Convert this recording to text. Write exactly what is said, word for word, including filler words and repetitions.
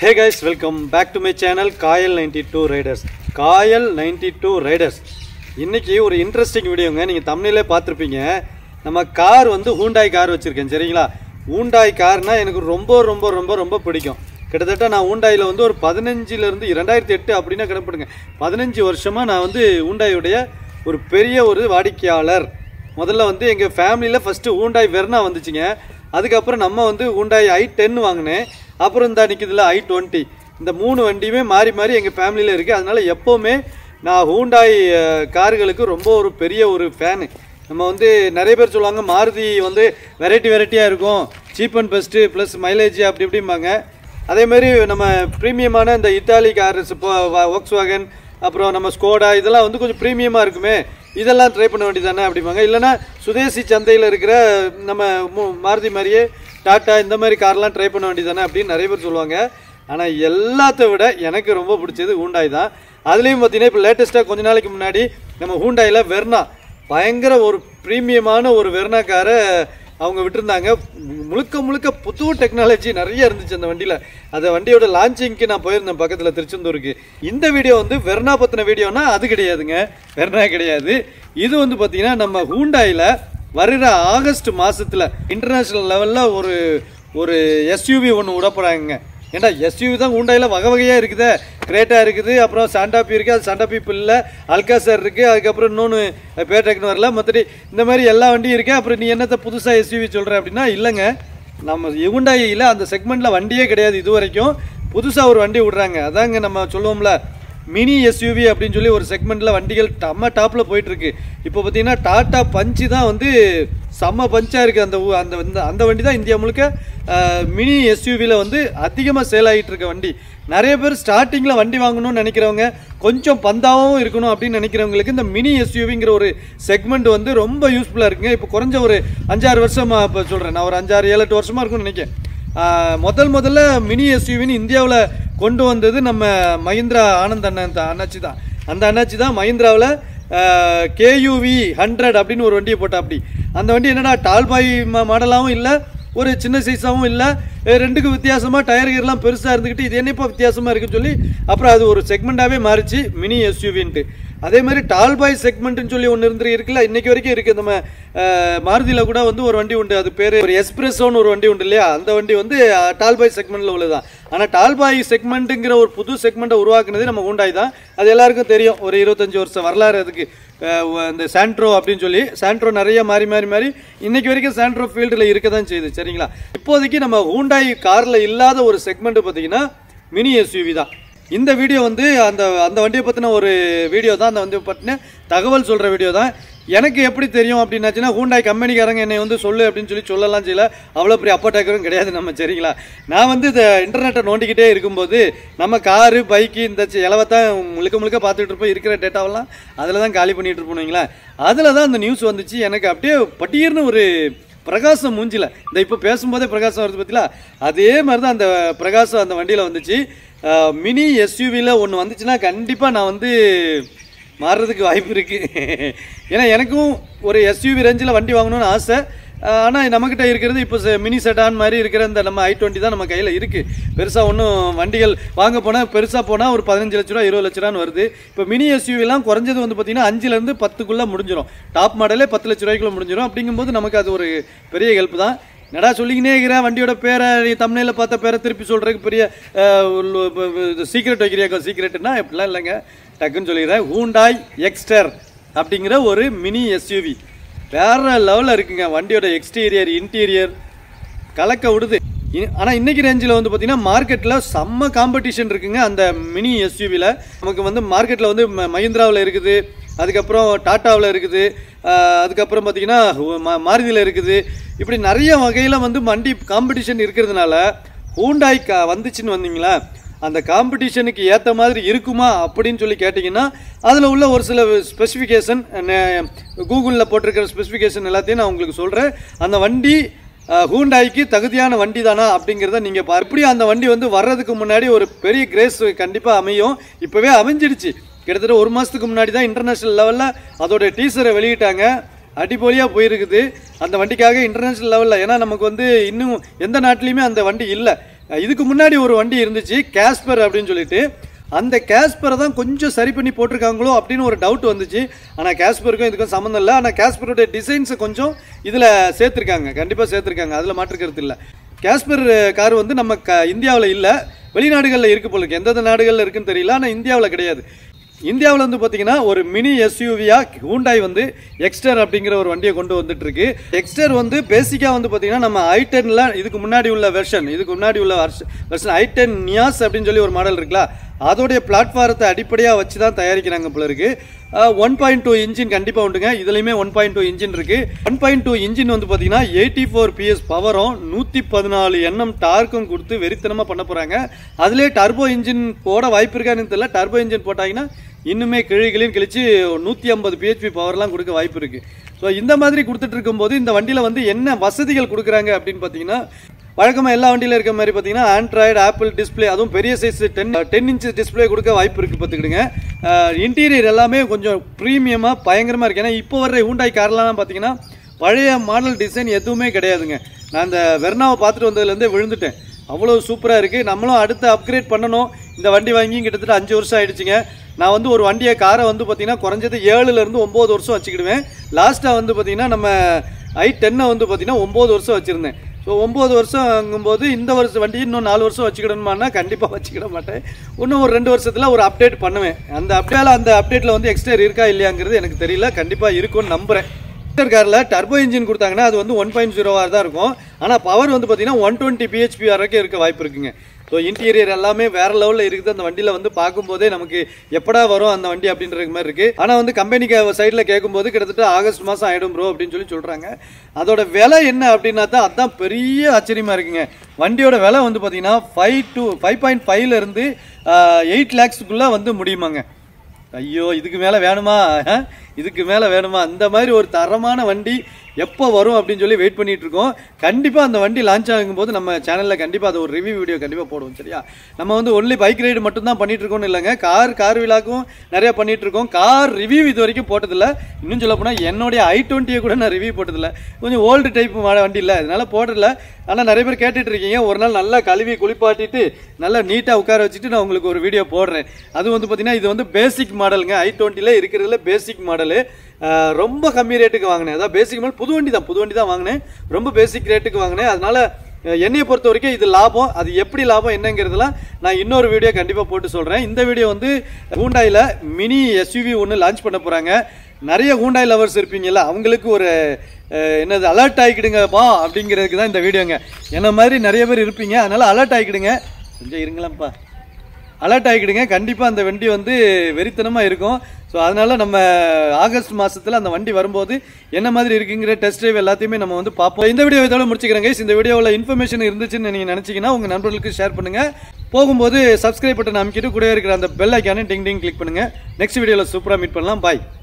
Hey guys, welcome back to my channel Kayal ninety-two Riders. Kayal ninety-two Riders. இன்னைக்கு ஒரு interesting வீடியோங்க. நீங்க thumbnail-ல பார்த்திருப்பீங்க. நம்ம கார் வந்து Hyundai கார் வச்சிருக்கேன் சரிங்களா? Hyundai கார்னா எனக்கு ரொம்ப ரொம்ப ரொம்ப ரொம்ப பிடிக்கும். கிட்டத்தட்ட நான் Hyundai-ல வந்து ஒரு பதினைந்து ல இருந்து இரண்டாயிரத்து எட்டு அப்படினா கணக்கிடுங்க. பதினைந்து வருஷமா நான் வந்து Hyundai-உடைய ஒரு பெரிய ஒரு வாடிக்கையாளர். முதல்ல வந்து எங்க ஃபேமிலில ஃபர்ஸ்ட் Hyundai Verna வந்துச்சுங்க. அதுக்கு அப்புறம் நம்ம வந்து Hyundai i ten வாங்குனேன். அப்புறம் இந்த நிக்குதுல i twenty இந்த மூணு வண்டியுமே மாறி மாறி எங்க ஃபேமிலில இருக்கு. அதனால எப்பவுமே நான் Hyundai கார்களுக்கு ரொம்ப ஒரு பெரிய ஒரு ஃபேன். நம்ம வந்து நிறைய பேர் சொல்வாங்க மாருதி வந்து வெரைட்டி வெரைட்டியா இருக்கும். Cheap and best plus mileage அப்படி இப்படிம்பாங்க. அதே மாதிரி நம்ம பிரீமியமான இந்த இத்தாலி கார்ஸ் Volkswagen அப்புறம் நம்ம ஸ்கோடா இதெல்லாம் வந்து கொஞ்சம் பிரீமியமா இருக்குமே. இதெல்லாம் ட்ரை பண்ண வேண்டியதானே அப்படிம்பாங்க. இல்லனா சுதேசி சந்தையில இருக்கிற நம்ம மாருதி மாதிரியே டாடா இந்த மாதிரி கார்லாம் ட்ரை பண்ண வேண்டியதானே அப்படின்னு நிறைய பேர் சொல்லுவாங்க. ஆனா எல்லாத்தை விட எனக்கு ரொம்ப பிடிச்சது Hyundai தான். அதுலயும் பார்த்தீங்கன்னா இப்போ லேட்டஸ்டா கொஞ்ச நாளைக்கு முன்னாடி நம்ம Hyundai-ல Verna பயங்கர ஒரு பிரீமியமான ஒரு Verna காரை அவங்க விட்டுருந்தாங்க. முழுக்க முழுக்க புது டெக்னாலஜி நிறைய இருந்துச்சு அந்த வண்டியில. அந்த வண்டியோட லான்ச்சிங்க்கு நான் போயிருந்தேன் பக்கத்துல திருச்செந்தூருக்கு. இந்த வீடியோ வந்து Verna பத்தின வீடியோனா அது கிடையாதுங்க. Verna கிடையாது. இது வந்து பாத்தீங்கன்னா நம்ம Hyundai-ல வருகிற ஆகஸ்ட் மாசத்துல இன்டர்நேஷனல் லெவல்ல ஒரு ஒரு எஸ்யூவி ஒன்று விட போறாங்க. ஏன்னா எஸ்யூவி தான் Hyundai-ல வகை வகையா இருக்குது. கிரேட்டா இருக்குது, அப்புறம் சாண்டாபி இருக்கு, அது சாண்டாபி இப்போ இல்லை, அல்காசர் இருக்கு, அதுக்கப்புறம் இன்னொன்று பேர் டெக்னு வரல, மற்றபடி இந்த மாதிரி எல்லா வண்டியும் இருக்கு. அப்புறம் நீ என்னத்தை புதுசாக எஸ்யூவி சொல்ற அப்படின்னா இல்லைங்க, நம்ம Hyundai-ல அந்த செக்மெண்ட்ல வண்டியே கிடையாது இது வரைக்கும். புதுசாக ஒரு வண்டி விடுறாங்க. அதாங்க நம்ம சொல்லுவோம்ல மினி எஸ்யூவி அப்படின்னு சொல்லி ஒரு செக்மெண்ட்ல வண்டிகள் நம்ம டாப்ல போயிட்டு இருக்கு. இப்போ பார்த்தீங்கன்னா டாடா பஞ்சு தான் வந்து செம்ம பஞ்சா இருக்கு. அந்த அந்த அந்த வண்டி தான் இந்தியா முழுக்க மினி எஸ்யூவில வந்து அதிகமாக சேல் ஆகிட்டு இருக்க வண்டி. நிறைய பேர் ஸ்டார்டிங்ல வண்டி வாங்கணும்னு நினைக்கிறவங்க, கொஞ்சம் பந்தாவும் இருக்கணும் அப்படின்னு நினைக்கிறவங்களுக்கு இந்த மினி எஸ்யூவிங்கிற ஒரு செக்மெண்ட் வந்து ரொம்ப யூஸ்ஃபுல்லா இருக்குங்க. இப்போ குறைஞ்ச ஒரு அஞ்சாறு வருஷமா இப்போ சொல்றேன், நான் ஒரு அஞ்சாறு ஏழு எட்டு வருஷமா இருக்கும்னு நினைக்கிறேன். முதல் முதல்ல மினி எஸ்யூவின்னு இந்தியாவில் கொண்டு வந்தது நம்ம மஹிந்திரா ஆனந்த் அண்ணன் அண்ணாச்சி தான். அந்த அண்ணாச்சி தான் மஹிந்திராவில் கேயூவி ஹண்ட்ரட் அப்படின்னு ஒரு வண்டியை போட்டா. அப்படி அந்த வண்டி என்னடா டால்பாய் மாடலாகவும் இல்லை, ஒரு சின்ன சைஸாகவும் இல்லை, ரெண்டுக்கும் வித்தியாசமாக டயர் கீர்லாம் பெருசாக இருந்துக்கிட்டு இது என்னப்போ வித்தியாசமாக இருக்குன்னு சொல்லி அப்புறம் அது ஒரு செக்மெண்ட்டாகவே மாறிச்சு மினி எஸ்யூவின்ட்டு. அதே மாதிரி டால்பாய் செக்மெண்ட்னு சொல்லி ஒன்று இருந்து இருக்குல்ல, இன்னைக்கு வரைக்கும் இருக்குது. நம்ம மாருதியில் கூட வந்து ஒரு வண்டி உண்டு, அது பேர் ஒரு எஸ்பிரஸோன்னு ஒரு வண்டி உண்டு இல்லையா, அந்த வண்டி வந்து டால்பாய் செக்மெண்ட்டில் உள்ளதான். ஆனால் டால்பாய் செக்மெண்ட்டுங்கிற ஒரு புது செக்மெண்ட்டை உருவாக்குனது நம்ம Hyundai தான். அது எல்லாருக்கும் தெரியும். ஒரு இருபத்தஞ்சு வருஷம் வரலாறு அதுக்கு. இந்த சாண்ட்ரோ அப்படின்னு சொல்லி சாண்ட்ரோ நிறைய மாறி மாறி மாறி இன்னைக்கு வரைக்கும் சாண்ட்ரோ ஃபீல்டில் இருக்க தான் செய்யுது சரிங்களா. இப்போதைக்கு நம்ம Hyundai காரில் இல்லாத ஒரு செக்மெண்ட் பார்த்தீங்கன்னா மினி எஸ்யூவி தான். இந்த வீடியோ வந்து அந்த அந்த வண்டியை பற்றின ஒரு வீடியோ தான், அந்த வண்டியை பற்றின தகவல் சொல்கிற வீடியோ தான். எனக்கு எப்படி தெரியும் அப்படின்னாச்சுன்னா Hyundai கம்பெனிக்காரங்க என்னை வந்து சொல்லு அப்படின்னு சொல்லி சொல்லலாம் செய்யல. அவ்வளோ பெரிய அப்பா டேக்கரும் கிடையாது நம்ம சரிங்களா. நான் வந்து இந்த இன்டர்நெட்டை நோண்டிக்கிட்டே இருக்கும்போது நம்ம காரு பைக்கு இந்த இலவத்தான் முழுக்க முழுக்க பார்த்துட்டு இருப்போம். இருக்கிற டேட்டாவெல்லாம் அதில் தான் காலி பண்ணிட்டு இருப்போங்களா. அதில் தான் அந்த நியூஸ் வந்துச்சு. எனக்கு அப்படியே பட்டீர்னு ஒரு பிரகாசம் மூஞ்சில, இந்த இப்போ பேசும்போதே பிரகாசம் வருது பார்த்தீங்களா, அதே மாதிரி தான் அந்த பிரகாசம் அந்த வண்டியில் வந்துச்சு. மினி எஸ்யூவியில் ஒன்று வந்துச்சுன்னா கண்டிப்பாக நான் வந்து மாறுறதுக்கு வாய்ப்பு இருக்குது. ஏன்னா எனக்கும் ஒரு எஸ்யூவி ரேஞ்சில் வண்டி வாங்கணும்னு ஆசை. ஆனால் நம்மக்கிட்ட இருக்கிறது இப்போ மினி செடான் மாதிரி இருக்கிற இந்த நம்ம ஐ டுவெண்ட்டி தான் நம்ம கையில் இருக்குது. பெருசாக ஒன்றும் வண்டிகள் வாங்க போனால் பெருசாக போனால் ஒரு பதினஞ்சு லட்ச ரூபா இருபது லட்ச ரூபான்னு வருது. இப்போ மினி எஸ்யூவிலாம் குறைஞ்சது வந்து பார்த்தீங்கன்னா அஞ்சுலேருந்து பத்துக்குள்ளே முடிஞ்சிடும். டாப் மாடலே பத்து லட்ச ரூபாய்க்குள்ளே முடிஞ்சிடும். அப்படிங்கும்போது நமக்கு அது ஒரு பெரிய ஹெல்ப் தான். நடா சொல்லிக்கினே இருக்கிற வண்டியோட பேரை நீ தமிழில் பார்த்த பேரை திருப்பி சொல்கிறதுக்கு பெரிய சீக்ரெட் வைக்கிறியா? சீக்ரெட்னா எப்படிலாம் இல்லைங்க, டக்குன்னு சொல்லிடுறேன். Hyundai Exter அப்படிங்கிற ஒரு மினி எஸ்யூவி வேற லெவலில் இருக்குங்க. வண்டியோட எக்ஸ்டீரியர் இன்டீரியர் கலக்க விடுது. ஆனால் இன்னைக்கு ரேஞ்சில் வந்து பார்த்தீங்கன்னா மார்க்கெட்டில் செம்ம காம்படிஷன் இருக்குங்க. அந்த மினி எஸ்யூவியில் நமக்கு வந்து மார்க்கெட்டில் வந்து மஹிந்திராவில் இருக்குது, அதுக்கப்புறம் டாட்டாவில் இருக்குது, அதுக்கப்புறம் பார்த்தீங்கன்னா மாருதியில் இருக்குது. இப்படி நிறைய வகையில் வந்து வண்டி காம்படிஷன் இருக்கிறதுனால Hyundai வந்துச்சுன்னு வந்தீங்களா, அந்த காம்படிஷனுக்கு ஏற்ற மாதிரி இருக்குமா அப்படின்னு சொல்லி கேட்டிங்கன்னா அதில் உள்ள ஒரு சில ஸ்பெசிஃபிகேஷன் கூகுளில் போட்டிருக்கிற ஸ்பெசிஃபிகேஷன் எல்லாத்தையும் நான் உங்களுக்கு சொல்கிறேன். அந்த வண்டி Hyundaiக்கு தகுதியான வண்டி தானா அப்படிங்கிறத நீங்கள் பா எப்படி அந்த வண்டி வந்து வர்றதுக்கு முன்னாடி ஒரு பெரிய கிரேஸ் கண்டிப்பாக அமையும். இப்போவே அமைஞ்சிடுச்சு. கிட்டத்தட்ட ஒரு மாதத்துக்கு முன்னாடி தான் இன்டர்நேஷ்னல் லெவலில் அதோடைய டீசரை வெளியிட்டாங்க. அடிப்பொலியாக போயிருக்குது அந்த வண்டிக்காக இன்டர்நேஷ்னல் லெவலில். ஏன்னா நமக்கு வந்து இன்னும் எந்த நாட்டிலையுமே அந்த வண்டி இல்லை. இதுக்கு முன்னாடி ஒரு வண்டி இருந்துச்சு கேஸ்பர் அப்படின்னு சொல்லிட்டு, அந்த கேஸ்பரை தான் கொஞ்சம் சரி பண்ணி போட்டிருக்காங்களோ அப்படின்னு ஒரு டவுட் வந்துச்சு. ஆனால் கேஸ்பருக்கும் இதுக்கும் சம்மந்தம் இல்லை. ஆனால் கேஸ்பருடைய டிசைன்ஸை கொஞ்சம் இதில் சேர்த்துருக்காங்க, கண்டிப்பாக சேர்த்துருக்காங்க, அதில் மாற்றுக்கிறது இல்லை. கேஸ்பர் கார் வந்து நம்ம க இந்தியாவில் இல்லை, வெளிநாடுகளில் இருக்குது போல இருக்கு. எந்தெந்த நாடுகளில் இருக்குன்னு தெரியல, ஆனால் இந்தியாவில் கிடையாது. இந்தியாவில் வந்து பார்த்தீங்கன்னா ஒரு மினி எஸ்யூவியா ஹூண்டாய் வந்து எக்ஸ்டர் அப்படிங்கிற ஒரு வண்டியை கொண்டு வந்துட்டு இருக்கு. எக்ஸ்டர் வந்து பேசிக்காக வந்து பார்த்தீங்கன்னா நம்ம ஐ டென்ல இதுக்கு முன்னாடி உள்ள வெர்ஷன் இதுக்கு முன்னாடி உள்ள வெர்ஷன் ஐ டென் நியாஸ் அப்படின்னு சொல்லி ஒரு மாடல் இருக்குல்ல, அதோடைய பிளாட்ஃபாரத்தை அடிப்படையாக வச்சு தான் தயாரிக்கிறாங்க போல இருக்கு. ஒன் பாயிண்ட் டூ இன்ஜின் கண்டிப்பாக உண்டுங்க, இதுலையுமே ஒன் பாயிண்ட் டூ இன்ஜின் இருக்கு. ஒன் பாயிண்ட் டூ இன்ஜின் வந்து பார்த்தீங்கன்னா எயிட்டி ஃபோர் பிஎஸ் பவரும் நூற்றி பதினாலு என்எம் டார்க்கும் கொடுத்து வெறித்தனமாக பண்ண போகிறாங்க. அதிலே டர்போ இன்ஜின் போட வாய்ப்பு இருக்கான்னு தெரியல. டர்போ இன்ஜின் போட்டாங்கன்னா இன்னுமே கிழி கிளின்னு கிழிச்சு நூற்றி ஐம்பது பிஹெச்பி பவர்லாம் கொடுக்க வாய்ப்பு இருக்கு. ஸோ இந்த மாதிரி கொடுத்துட்டு இருக்கும்போது இந்த வண்டியில் வந்து என்ன வசதிகள் கொடுக்குறாங்க அப்படின்னு பார்த்தீங்கன்னா, வழக்கமாக எல்லா வண்டியில் இருக்க மாதிரி பார்த்தீங்கன்னா ஆண்ட்ராய்டு ஆப்பிள் டிஸ்பிளே, அதுவும் பெரிய size ten ten inch display கொடுக்க வாய்ப்பு இருக்குது பார்த்துக்கிடுங்க. இன்டீரியர் எல்லாமே கொஞ்சம் ப்ரீமியமாக பயங்கரமாக இருக்குது. ஏன்னா இப்போ வர்ற ஹூண்டாய் கார்லாம் பார்த்தீங்கன்னா பழைய மாடல் டிசைன் எதுவுமே கிடையாதுங்க. நான் இந்த வெர்னாவை பார்த்துட்டு வந்ததுலேருந்தே விழுந்துட்டேன், அவ்வளோ சூப்பராக இருக்குது. நம்மளும் அடுத்து அப்கிரேட் பண்ணணும். இந்த வண்டி வாங்கி கிட்டத்தட்ட அஞ்சு வருஷம் ஆயிடுச்சுங்க. நான் வந்து ஒரு வண்டியை காரை வந்து பார்த்தீங்கன்னா குறைஞ்சது ஏழுலேருந்து ஒம்பது வருஷம் வச்சுக்கிடுவேன். லாஸ்ட்டாக வந்து பார்த்தீங்கன்னா நம்ம ஐ டென்னை வந்து பார்த்தீங்கன்னா ஒம்பது வருஷம் வச்சுருந்தேன். ஸோ ஒம்பது வருஷம் வாங்கும்போது இந்த வருஷம் வண்டி இன்னும் நாலு வருஷம் வச்சுக்கிடணுமானா கண்டிப்பாக வச்சுக்கிட மாட்டேன். இன்னும் ஒரு ரெண்டு வருஷத்தில் ஒரு அப்டேட் பண்ணுவேன். அந்த அப்டேட் அந்த அப்டேட்டில் வந்து எக்ஸ்டர் இருக்கா இல்லையாங்கிறது எனக்கு தெரியல, கண்டிப்பாக இருக்கும்னு நம்புகிறேன். எக்ஸ்டர் காரில் டர்போ இன்ஜின் கொடுத்தாங்கன்னா அது வந்து ஒன் பாயிண்ட் ஜீரோவாக தான் இருக்கும். ஆனால் பவர் வந்து பார்த்தீங்கன்னா ஒன் டுவெண்ட்டி பிஹெச்பி வரைக்கும் இருக்க வாய்ப்பு இருக்குங்க. ஸோ இன்டீரியர் எல்லாமே வேற லெவலில் இருக்குது. அந்த வண்டியில் வந்து பார்க்கும்போதே நமக்கு எப்படா வரும் அந்த வண்டி அப்படின்ற மாதிரி இருக்கு. ஆனால் வந்து கம்பெனிக்கு சைடில் கேட்கும்போது கிட்டத்தட்ட ஆகஸ்ட் மாதம் ஆயிடும் ப்ரோ அப்படின்னு சொல்லி சொல்கிறாங்க. அதோட விலை என்ன அப்படின்னா தான் அதுதான் பெரிய ஆச்சரியமாக இருக்குங்க. வண்டியோட விலை வந்து பார்த்தீங்கன்னா ஃபைவ் டூ ஃபைவ் பாயிண்ட் ஃபைவ்ல இருந்து எயிட் லேக்ஸுக்குள்ளே வந்து முடியுமாங்க. ஐயோ இதுக்கு மேலே வேணுமா, இதுக்கு மேலே வேணுமா? அந்த மாதிரி ஒரு தரமான வண்டி எப்போ வரும் அப்படின்னு சொல்லி வெயிட் பண்ணிட்டு இருக்கோம். கண்டிப்பாக அந்த வண்டி லான்ச் ஆகும்போது நம்ம சேனலில் கண்டிப்பாக அது ஒரு ரிவ்யூ வீடியோ கண்டிப்பாக போடுவோம், சரியா? நம்ம வந்து ஒன்லி பைக் ரைடு மட்டும் தான் பண்ணிட்டு இருக்கோம்னு இல்லைங்க, கார் கார் விழாக்கும் நிறைய பண்ணிட்டு இருக்கோம். கார் ரிவ்யூ இது வரைக்கும் போட்டதில்லை. இன்னும் சொல்ல போனால் என்னுடைய ஐ டுவெண்ட்டியை கூட நான் ரிவ்யூ போட்டதில்லை. கொஞ்சம் ஓல்டு டைப் வண்டி இல்லை, அதனால போடல. ஆனால் நிறைய பேர் கேட்டுட்டு இருக்கீங்க. ஒரு நாள் நல்லா கழுவி குளிப்பாட்டிட்டு நல்லா நீட்டாக உட்கார வச்சுட்டு நான் உங்களுக்கு ஒரு வீடியோ போடுறேன். அது வந்து பார்த்தீங்கன்னா இது வந்து பேசிக் மாடலுங்க, ஐ டுவெண்ட்டியில் இருக்கிறதுல பேசிக் மாடலு. ரொம்ப கம்மி ரேட்டுக்கு வாங்கினேன். அதான் பேசிக் மாடல், புது வண்டி தான் புது வண்டி தான் வாங்கினேன், ரொம்ப பேசிக் ரேட்டுக்கு வாங்கினேன். அதனால என்னையை பொறுத்த வரைக்கும் இது லாபம். அது எப்படி லாபம் என்னங்கிறதுலாம் நான் இன்னொரு வீடியோ கண்டிப்பாக போட்டு சொல்கிறேன். இந்த வீடியோ வந்து ஹூண்டாயில் மினி எஸ்யூவி ஒன்று லான்ச் பண்ண போகிறாங்க. நிறைய ஹூண்டாய் லவர்ஸ் இருப்பீங்கல்ல, அவங்களுக்கு ஒரு என்னது அலர்ட் ஆகிக்கிடுங்கப்பா அப்படிங்கிறதுக்கு தான் இந்த வீடியோங்க. என்ன மாதிரி நிறைய பேர் இருப்பீங்க, அதனால் அலர்ட் ஆகிக்கிடுங்க. கொஞ்சம் இருங்களாம்ப்பா, அலர்ட் ஆகிக்கிடுங்க. கண்டிப்பாக அந்த வண்டி வந்து வெறித்தனமாக இருக்கும். ஸோ அதனால் நம்ம ஆகஸ்ட் மாதத்தில் அந்த வண்டி வரும்போது என்ன மாதிரி இருக்குங்கிற டெஸ்ட் ட்ரைவ் எல்லாத்தையுமே நம்ம வந்து பார்ப்போம். இந்த வீடியோ இதோட முடிச்சுக்கிறேங்க. இந்த வீடியோவில் இன்ஃபர்மேஷன் இருந்துச்சுன்னு நீங்கள் நினச்சிங்கன்னா உங்கள் நண்பர்களுக்கு ஷேர் பண்ணுங்கள். போகும்போது சப்ஸ்கிரைப் பட்டன் அமைக்கிட்டு கூட இருக்கிற அந்த பெல் ஐக்கானே டிங் டிங் கிளிக் பண்ணுங்கள். நெக்ஸ்ட் வீடியோவில் சூப்பராக மீட் பண்ணலாம். பாய்.